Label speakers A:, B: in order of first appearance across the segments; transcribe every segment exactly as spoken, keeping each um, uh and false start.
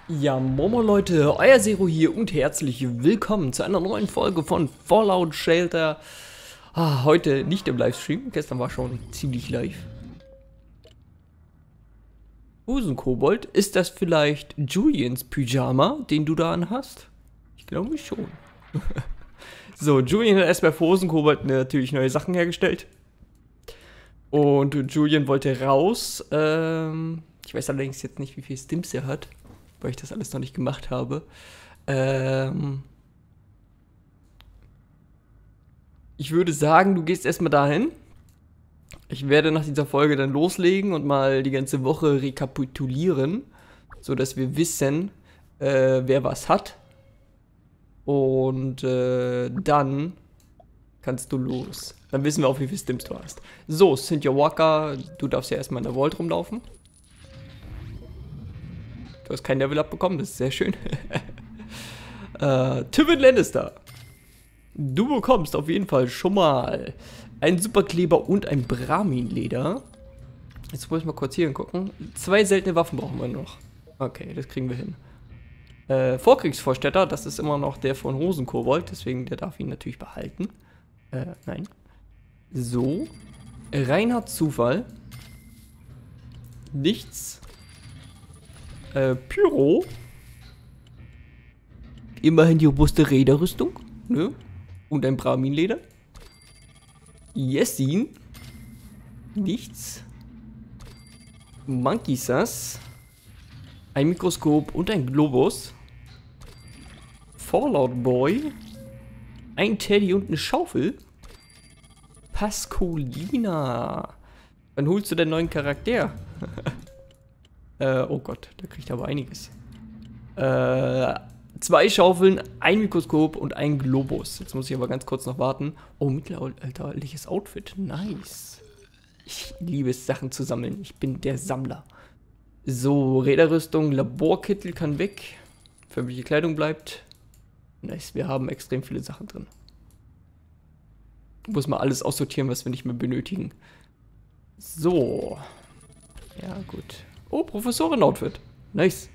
A: Ja, Momo Leute, euer Zero hier und herzlich willkommen zu einer neuen Folge von Fallout Shelter. Ah, heute nicht im Livestream, gestern war schon ziemlich live. Hosenkobold, ist das vielleicht Julians Pyjama, den du da anhast? Ich glaube schon. So, Julian hat erst bei Hosenkobold natürlich neue Sachen hergestellt. Und Julian wollte raus. Ähm, ich weiß allerdings jetzt nicht, wie viel Stims er hat, weil ich das alles noch nicht gemacht habe. Ähm ich würde sagen, du gehst erstmal dahin. Ich werde nach dieser Folge dann loslegen und mal die ganze Woche rekapitulieren, sodass wir wissen, äh, wer was hat. Und äh, dann kannst du los. Dann wissen wir auch, wie viel Stims du hast. So, Cynthia Walker, du darfst ja erstmal in der Vault rumlaufen. Du hast kein Level abbekommen, das ist sehr schön. äh, Tywin Lannister. Du bekommst auf jeden Fall schon mal einen Superkleber und ein Brahmin-Leder. Jetzt muss ich mal kurz hier hingucken. Zwei seltene Waffen brauchen wir noch. Okay, das kriegen wir hin. Äh, Vorkriegsvorstädter, das ist immer noch der von Hosenkobold, deswegen der darf ihn natürlich behalten. Äh, nein. So. Reinhard Zufall. Nichts. Äh, Pyro. Immerhin die robuste Räderrüstung. Ne? Und ein Brahmin-Leder. Jessin. Nichts. Monkey Sass. Ein Mikroskop und ein Globus. Fallout Boy. Ein Teddy und eine Schaufel. Pascolina. Wann holst du den neuen Charakter? äh, oh Gott, da kriegt er aber einiges. Äh, zwei Schaufeln, ein Mikroskop und ein Globus. Jetzt muss ich aber ganz kurz noch warten. Oh, mittelalterliches Outfit. Nice. Ich liebe es, Sachen zu sammeln. Ich bin der Sammler. So, Räderrüstung, Laborkittel kann weg. Förmliche Kleidung bleibt. Nice, wir haben extrem viele Sachen drin. Muss mal alles aussortieren, was wir nicht mehr benötigen. So. Ja, gut. Oh, Professorin-Outfit. Nice.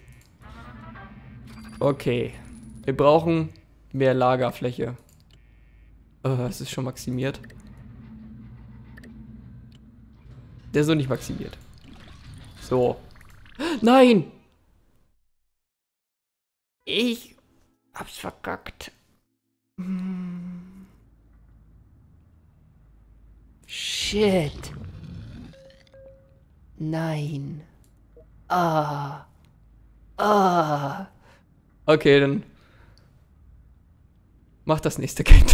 A: Okay. Wir brauchen mehr Lagerfläche. Oh, es ist schon maximiert. Der ist noch nicht maximiert. So. Nein! Ich hab's verkackt. Hm. Shit. Nein. Ah. Ah. Okay, dann mach das nächste Kind.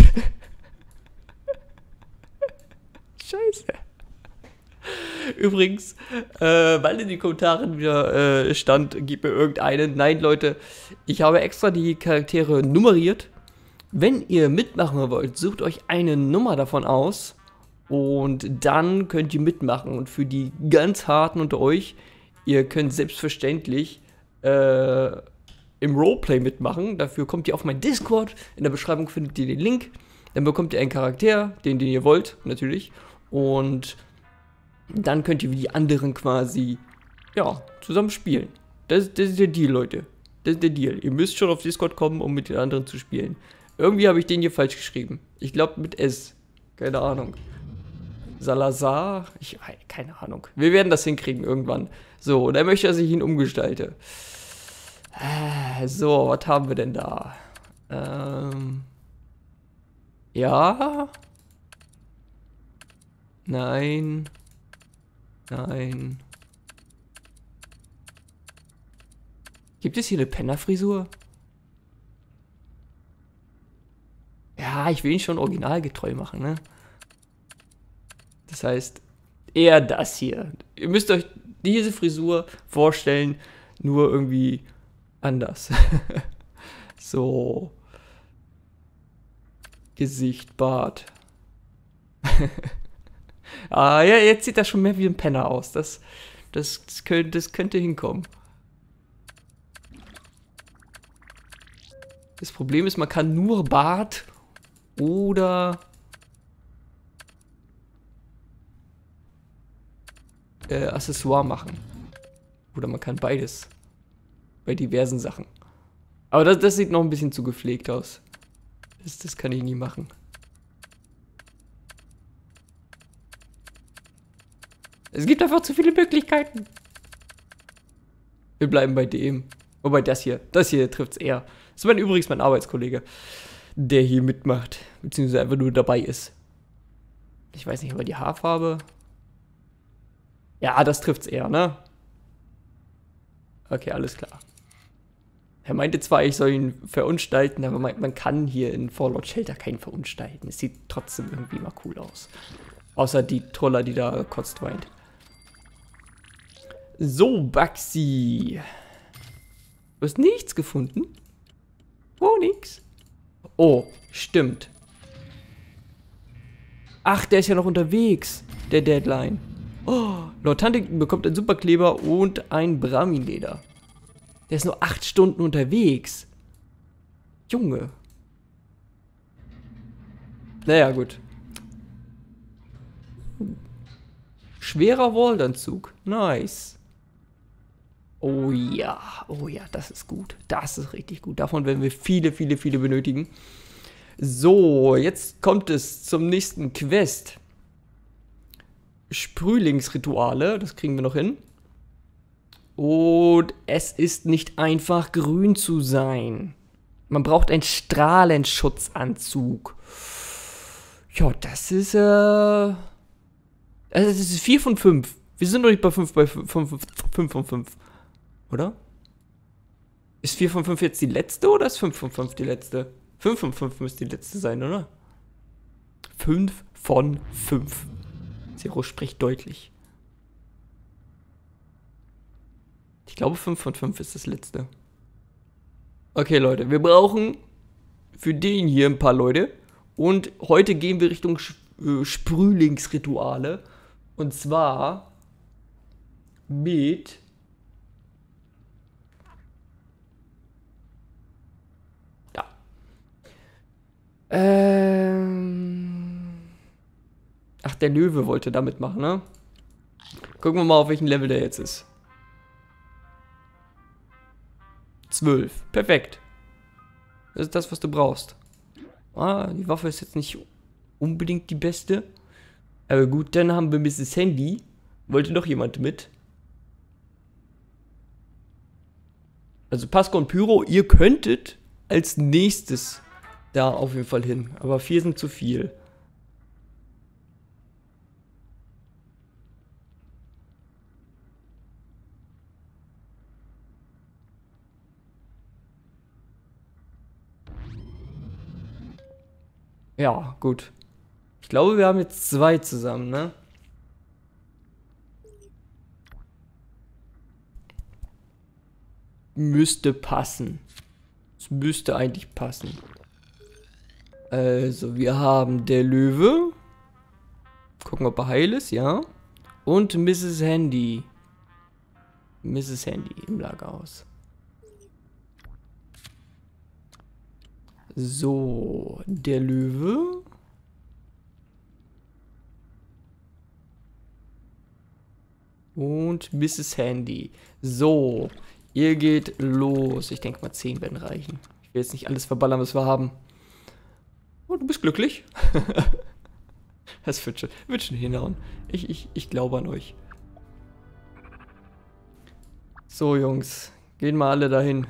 A: Scheiße. Übrigens, äh, weil in den Kommentaren wieder äh, stand, gib mir irgendeinen. Nein, Leute, ich habe extra die Charaktere nummeriert. Wenn ihr mitmachen wollt, sucht euch eine Nummer davon aus und dann könnt ihr mitmachen. Und für die ganz Harten unter euch, ihr könnt selbstverständlich äh, im Roleplay mitmachen. Dafür kommt ihr auf mein Discord. In der Beschreibung findet ihr den Link. Dann bekommt ihr einen Charakter, den, den ihr wollt, natürlich. Und dann könnt ihr wie die anderen quasi, ja, zusammen spielen. Das, das ist der Deal, Leute. Das ist der Deal. Ihr müsst schon auf Discord kommen, um mit den anderen zu spielen. Irgendwie habe ich den hier falsch geschrieben. Ich glaube mit S. Keine Ahnung. Salazar? Ich, keine Ahnung. Wir werden das hinkriegen irgendwann. So, und er möchte, dass ich ihn umgestalte. So, was haben wir denn da? Ähm. Ja. Nein. Nein. Gibt es hier eine Pennerfrisur? Ja, ich will ihn schon originalgetreu machen, ne? Das heißt, eher das hier. Ihr müsst euch diese Frisur vorstellen, nur irgendwie anders. So. Gesicht, Bart. Ah, ja, jetzt sieht das schon mehr wie ein Penner aus. Das, das, das, könnte, das könnte hinkommen. Das Problem ist, man kann nur Bart oder äh, Accessoire machen. Oder man kann beides. Bei diversen Sachen. Aber das, das sieht noch ein bisschen zu gepflegt aus. Das, das kann ich nie machen. Es gibt einfach zu viele Möglichkeiten. Wir bleiben bei dem. Wobei das hier, das hier trifft es eher. Das ist mein, übrigens mein Arbeitskollege, der hier mitmacht. Beziehungsweise einfach nur dabei ist. Ich weiß nicht, aber die Haarfarbe. Ja, das trifft es eher, ne? Okay, alles klar. Er meinte zwar, ich soll ihn verunstalten, aber man, man kann hier in Fallout Shelter keinen verunstalten. Es sieht trotzdem irgendwie mal cool aus. Außer die Troller, die da kotzt weint. So, Baxi. Du hast nichts gefunden? Oh, nix. Oh, stimmt. Ach, der ist ja noch unterwegs, der Deadline. Oh, Lord Huntington bekommt einen Superkleber und ein Brahmin-Leder. Der ist nur acht Stunden unterwegs. Junge. Naja, gut. Schwerer Waldanzug. Nice. Oh ja, oh ja, das ist gut. Das ist richtig gut. Davon werden wir viele, viele, viele benötigen. So, jetzt kommt es zum nächsten Quest. Sprühlingsrituale, das kriegen wir noch hin. Und es ist nicht einfach, grün zu sein. Man braucht einen Strahlenschutzanzug. Ja, das ist, äh... Das ist vier von fünf. Wir sind noch nicht bei fünf, bei fünf von fünf. Oder? Ist vier von fünf jetzt die letzte oder ist fünf von fünf die letzte? fünf von fünf müsste die letzte sein, oder? fünf von fünf. Zero spricht deutlich. Ich glaube, fünf von fünf ist das letzte. Okay, Leute, wir brauchen für den hier ein paar Leute. Und heute gehen wir Richtung äh, Sprühlingsrituale. Und zwar mit ja. Ähm Ach, der Löwe wollte damit machen, ne? Gucken wir mal, auf welchem Level der jetzt ist. zwölf. Perfekt. Das ist das, was du brauchst. Ah, die Waffe ist jetzt nicht unbedingt die beste. Aber gut, dann haben wir Misses Handy. Wollte noch jemand mit? Also Pasco und Pyro, ihr könntet als nächstes da auf jeden Fall hin. Aber vier sind zu viel. Ja, gut. Ich glaube, wir haben jetzt zwei zusammen, ne? Müsste passen. Es müsste eigentlich passen. Also, wir haben der Löwe. Gucken, ob er heil ist, ja. Und Misses Handy. Misses Handy im Lagerhaus. So, der Löwe. Und Misses Handy. So, ihr geht los. Ich denke mal, zehn werden reichen. Ich will jetzt nicht alles verballern, was wir haben. Oh, du bist glücklich? Das wird schon, wird schon hinhauen. Ich, ich, ich glaube an euch. So, Jungs. Gehen mal alle dahin.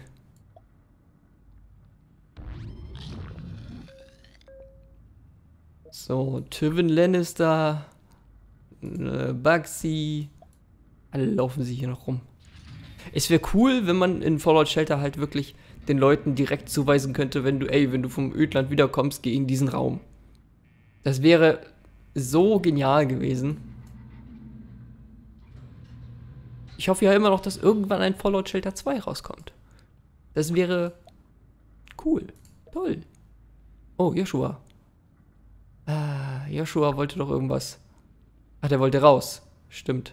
A: So, Tywin Lannister, äh, Bugsy, alle laufen sie hier noch rum. Es wäre cool, wenn man in Fallout Shelter halt wirklich den Leuten direkt zuweisen könnte, wenn du, ey, wenn du vom Ödland wiederkommst, geh in diesen Raum. Das wäre so genial gewesen. Ich hoffe ja immer noch, dass irgendwann ein Fallout Shelter zwei rauskommt. Das wäre cool. Toll. Oh, Joshua. Ah, Joshua wollte doch irgendwas. Ach, der wollte raus. Stimmt.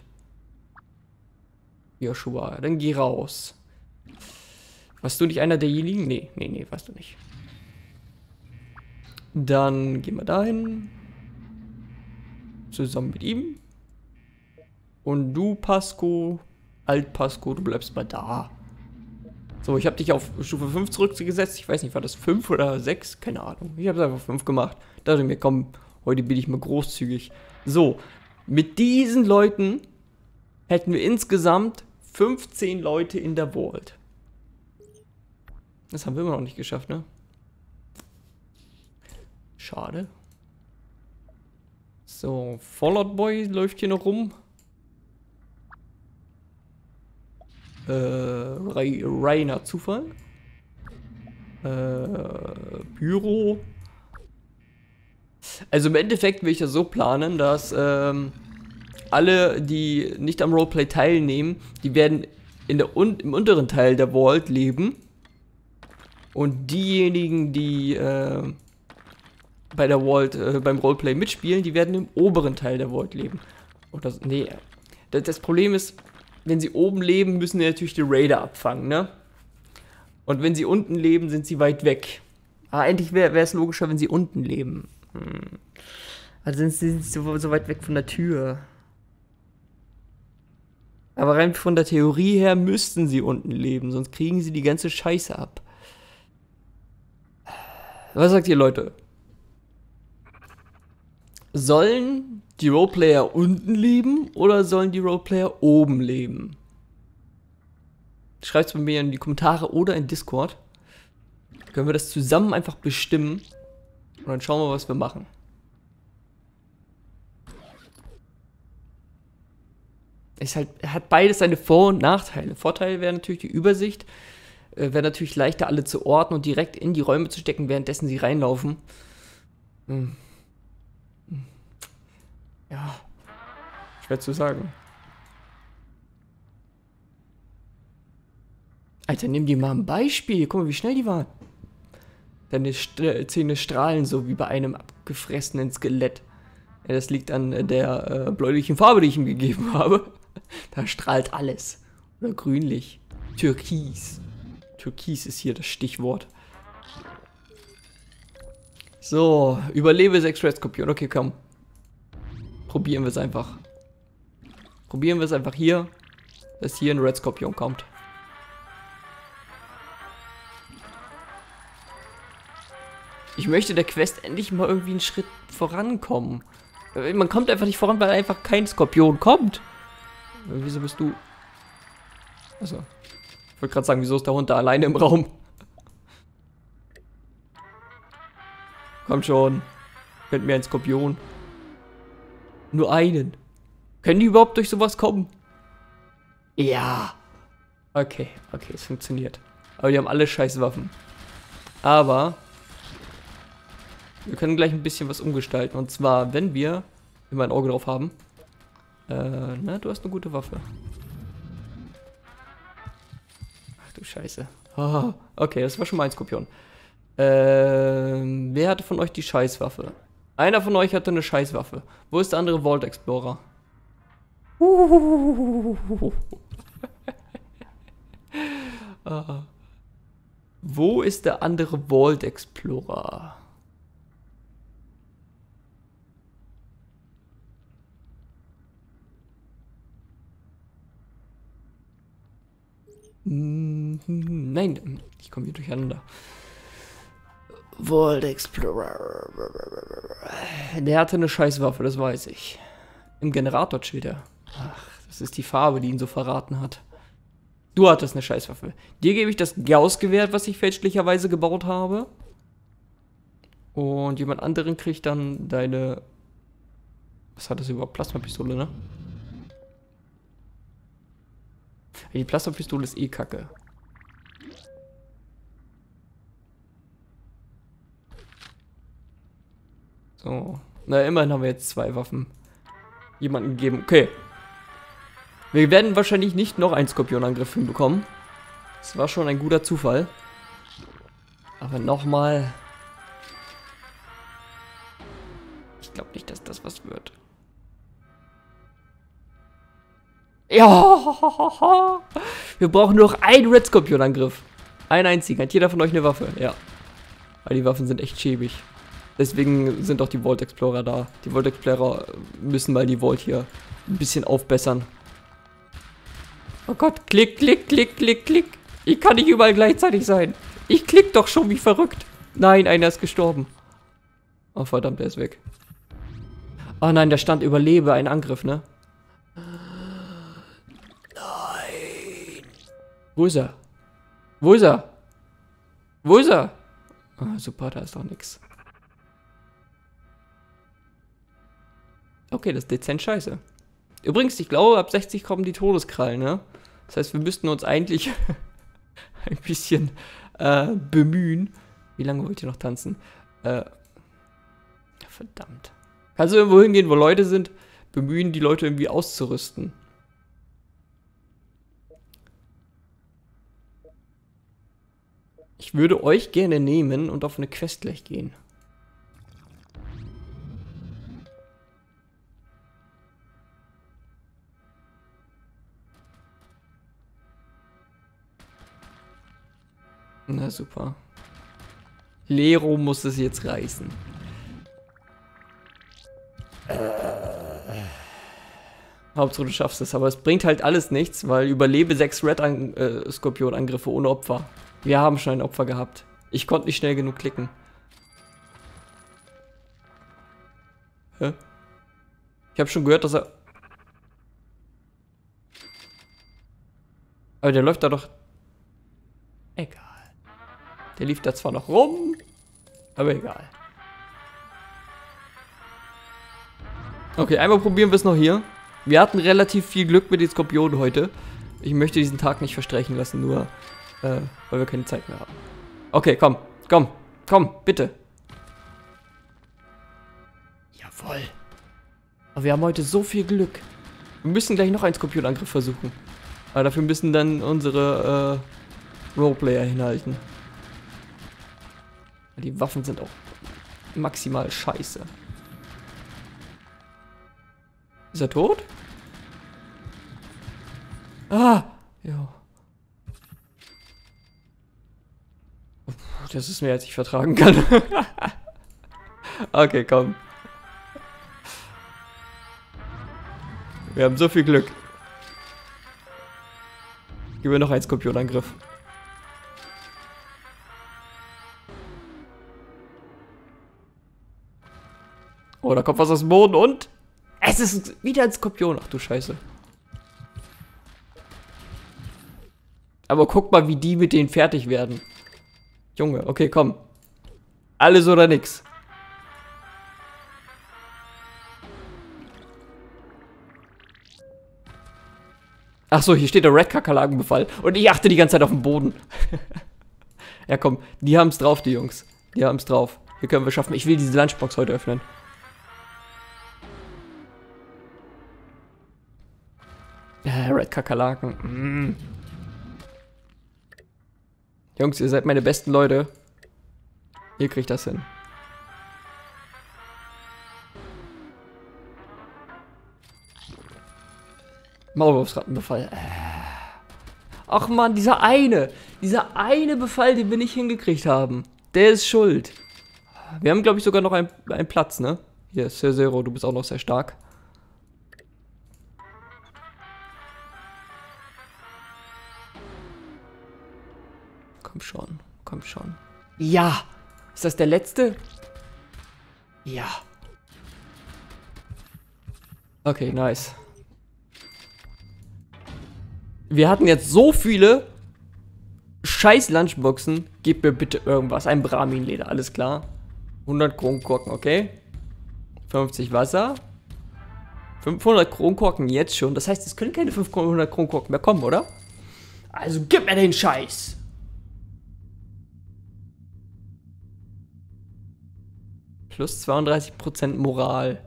A: Joshua, dann geh raus. Warst du nicht einer derjenigen? Nee, nee, nee, warst du nicht. Dann gehen wir dahin. Zusammen mit ihm. Und du, Pasco, Alt Pasco, du bleibst mal da. So, ich habe dich auf Stufe fünf zurückgesetzt. Ich weiß nicht, war das fünf oder sechs? Keine Ahnung. Ich habe es einfach fünf gemacht. Dachte mir, komm, heute bin ich mal großzügig. So, mit diesen Leuten hätten wir insgesamt fünfzehn Leute in der Vault. Das haben wir immer noch nicht geschafft, ne? Schade. So, Fallout Boy läuft hier noch rum. Äh, reiner Zufall. Äh, Büro. Also im Endeffekt will ich das so planen, dass ähm, alle, die nicht am Roleplay teilnehmen, die werden in der un im unteren Teil der Vault leben. Und diejenigen, die äh, bei der Vault, äh, beim Roleplay mitspielen, die werden im oberen Teil der Vault leben. Oder nee. Das, das Problem ist, wenn sie oben leben, müssen sie natürlich die Raider abfangen, ne? Und wenn sie unten leben, sind sie weit weg. Ah, eigentlich wäre es logischer, wenn sie unten leben. Hm. Also sind sie so, so weit weg von der Tür. Aber rein von der Theorie her müssten sie unten leben, sonst kriegen sie die ganze Scheiße ab. Was sagt ihr, Leute? Sollen die Roleplayer unten leben oder sollen die Roleplayer oben leben? Schreibt es bei mir in die Kommentare oder in Discord. Können wir das zusammen einfach bestimmen. Und dann schauen wir, was wir machen. Es halt, hat beides seine Vor- und Nachteile. Vorteil wäre natürlich die Übersicht. Äh, wäre natürlich leichter, alle zu orten und direkt in die Räume zu stecken, währenddessen sie reinlaufen. Hm. Ja, schwer zu sagen. Alter, nimm dir mal ein Beispiel. Guck mal, wie schnell die waren. Deine St- Zähne strahlen so wie bei einem abgefressenen Skelett. Ja, das liegt an der äh, bläulichen Farbe, die ich ihm gegeben habe. Da strahlt alles. Oder grünlich. Türkis. Türkis ist hier das Stichwort. So, überlebe sechs Red Skorpion. Okay, komm. Probieren wir es einfach. Probieren wir es einfach hier, dass hier ein Red Skorpion kommt. Ich möchte der Quest endlich mal irgendwie einen Schritt vorankommen. Man kommt einfach nicht voran, weil einfach kein Skorpion kommt. Wieso bist du... Also, ich wollte gerade sagen, wieso ist der Hund da alleine im Raum? Komm schon. Könnt mir ein Skorpion. Nur einen. Können die überhaupt durch sowas kommen? Ja. Okay, okay, es funktioniert. Aber die haben alle scheiß Waffen. Aber wir können gleich ein bisschen was umgestalten. Und zwar, wenn wir immer ein Auge drauf haben. Äh, na, du hast eine gute Waffe. Ach du Scheiße. Oh, okay, das war schon mal ein Skorpion. Ähm, wer hatte von euch die Scheißwaffe? Einer von euch hatte eine Scheißwaffe. Wo ist der andere Vault Explorer? ah. Wo ist der andere Vault Explorer? Nein, ich komme hier durcheinander. Vault Explorer. Der hatte eine Scheißwaffe, das weiß ich. Im Generator steht er. Ach, das ist die Farbe, die ihn so verraten hat. Du hattest eine Scheißwaffe. Dir gebe ich das Gauss-Gewehr, was ich fälschlicherweise gebaut habe. Und jemand anderen kriegt dann deine... Was hat das überhaupt? Plasmapistole, ne? Die Plasmapistole ist eh kacke. So. Na, immerhin haben wir jetzt zwei Waffen jemanden gegeben. Okay. Wir werden wahrscheinlich nicht noch einen Skorpionangriff hinbekommen. Das war schon ein guter Zufall. Aber nochmal. Ich glaube nicht, dass das was wird. Ja. Wir brauchen nur noch einen Red Skorpion-Angriff. Einen einzigen. Hat jeder von euch eine Waffe? Ja. Weil die Waffen sind echt schäbig. Deswegen sind auch die Vault Explorer da. Die Vault Explorer müssen mal die Vault hier ein bisschen aufbessern. Oh Gott, klick, klick, klick, klick, klick. Ich kann nicht überall gleichzeitig sein. Ich klick doch schon wie verrückt. Nein, einer ist gestorben. Oh, verdammt, der ist weg. Oh nein, da stand überlebe ein Angriff, ne? Nein. Wo ist er? Wo ist er? Wo ist er? Oh, super, da ist doch nix. Okay, das ist dezent scheiße. Übrigens, ich glaube, ab sechzig kommen die Todeskrallen, ne? Das heißt, wir müssten uns eigentlich ein bisschen äh, bemühen. Wie lange wollt ihr noch tanzen? Äh, verdammt. Kannst du irgendwo hingehen, wo Leute sind? Bemühen, die Leute irgendwie auszurüsten. Ich würde euch gerne nehmen und auf eine Quest gleich gehen. Na super. Lero muss es jetzt reißen. Äh. Hauptsache du schaffst es, aber es bringt halt alles nichts, weil überlebe sechs Red-Skorpion-Angriffe ohne Opfer. Wir haben schon ein Opfer gehabt. Ich konnte nicht schnell genug klicken. Hä? Ich habe schon gehört, dass er... Aber der läuft da doch... Egal. Der lief da zwar noch rum, aber egal. Okay, einmal probieren wir es noch hier. Wir hatten relativ viel Glück mit den Skorpionen heute. Ich möchte diesen Tag nicht verstreichen lassen, nur äh, weil wir keine Zeit mehr haben. Okay, komm, komm, komm, bitte. Jawohl. Aber wir haben heute so viel Glück. Wir müssen gleich noch einen Skorpionangriff versuchen. Aber dafür müssen dann unsere äh, Roleplayer hinhalten. Die Waffen sind auch maximal scheiße. Ist er tot? Ah! Ja. Das ist mehr, als ich vertragen kann. Okay, komm. Wir haben so viel Glück. Gib mir noch einen Skorpionangriff. Oh, da kommt was aus dem Boden und... Es ist wieder ein Skorpion. Ach du Scheiße. Aber guck mal, wie die mit denen fertig werden. Junge, okay, komm. Alles oder nix. Ach so, hier steht der Red-Kakerlakenbefall. Und ich achte die ganze Zeit auf den Boden. Ja, komm. Die haben es drauf, die Jungs. Die haben es drauf. Hier können wir schaffen. Ich will diese Lunchbox heute öffnen. Ja, Red-Kakerlaken. Mm. Jungs, ihr seid meine besten Leute. Ihr kriegt das hin. Maulwurfsrattenbefall. Ach man, dieser eine. Dieser eine Befall, den wir nicht hingekriegt haben. Der ist schuld. Wir haben, glaube ich, sogar noch einen, einen Platz, ne? Hier, Sir Zero, du bist auch noch sehr stark. Komm schon, komm schon. Ja! Ist das der letzte? Ja. Okay, nice. Wir hatten jetzt so viele scheiß Lunchboxen. Gib mir bitte irgendwas. Ein Brahmin-Leder, alles klar. hundert Kronkorken, okay. fünfzig Wasser. fünfhundert Kronkorken jetzt schon. Das heißt, es können keine fünfhundert Kronkorken mehr kommen, oder? Also gib mir den Scheiß. Plus zweiunddreißig Prozent Moral.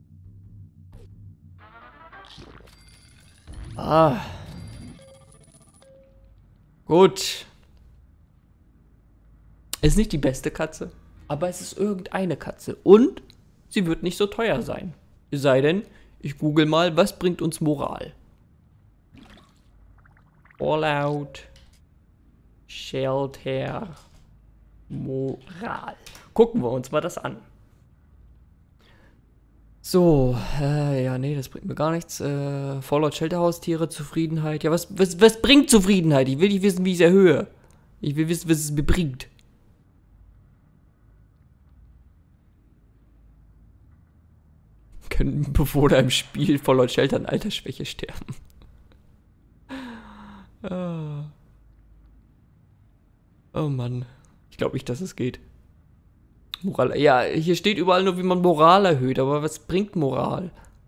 A: Ah. Gut. Ist nicht die beste Katze, aber es ist irgendeine Katze. Und sie wird nicht so teuer sein. Es sei denn, ich google mal, was bringt uns Moral? All out. Shelter. Moral. Gucken wir uns mal das an. So, äh, ja, nee, das bringt mir gar nichts. Äh, Fallout Shelterhaustiere, Zufriedenheit. Ja, was, was, was bringt Zufriedenheit? Ich will nicht wissen, wie ich es erhöhe. Ich will wissen, was es mir bringt. Können Bewohner im Spiel Fallout Shelter an Altersschwäche sterben? Oh. Oh Mann. Ich glaube nicht, dass es geht. Moral. Ja, hier steht überall nur, wie man Moral erhöht, aber was bringt Moral?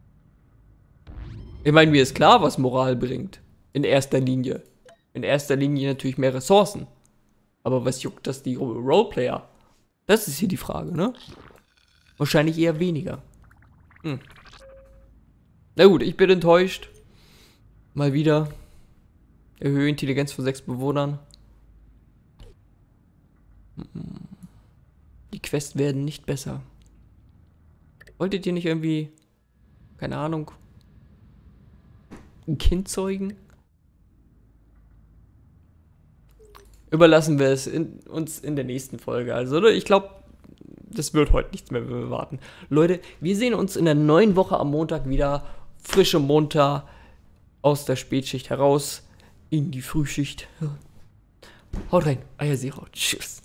A: Ich meine, mir ist klar, was Moral bringt. In erster Linie. In erster Linie natürlich mehr Ressourcen. Aber was juckt das die Roleplayer? Das ist hier die Frage, ne? Wahrscheinlich eher weniger. Hm. Na gut, ich bin enttäuscht. Mal wieder. Erhöhe Intelligenz von sechs Bewohnern. Die Quests werden nicht besser. Wolltet ihr nicht irgendwie, keine Ahnung, ein Kind zeugen? Überlassen wir es in, uns in der nächsten Folge. Also, ich glaube, das wird heute nichts mehr warten. Leute, wir sehen uns in der neuen Woche am Montag wieder. Frische munter aus der Spätschicht heraus in die Frühschicht. Haut rein, Eiersierer. Tschüss.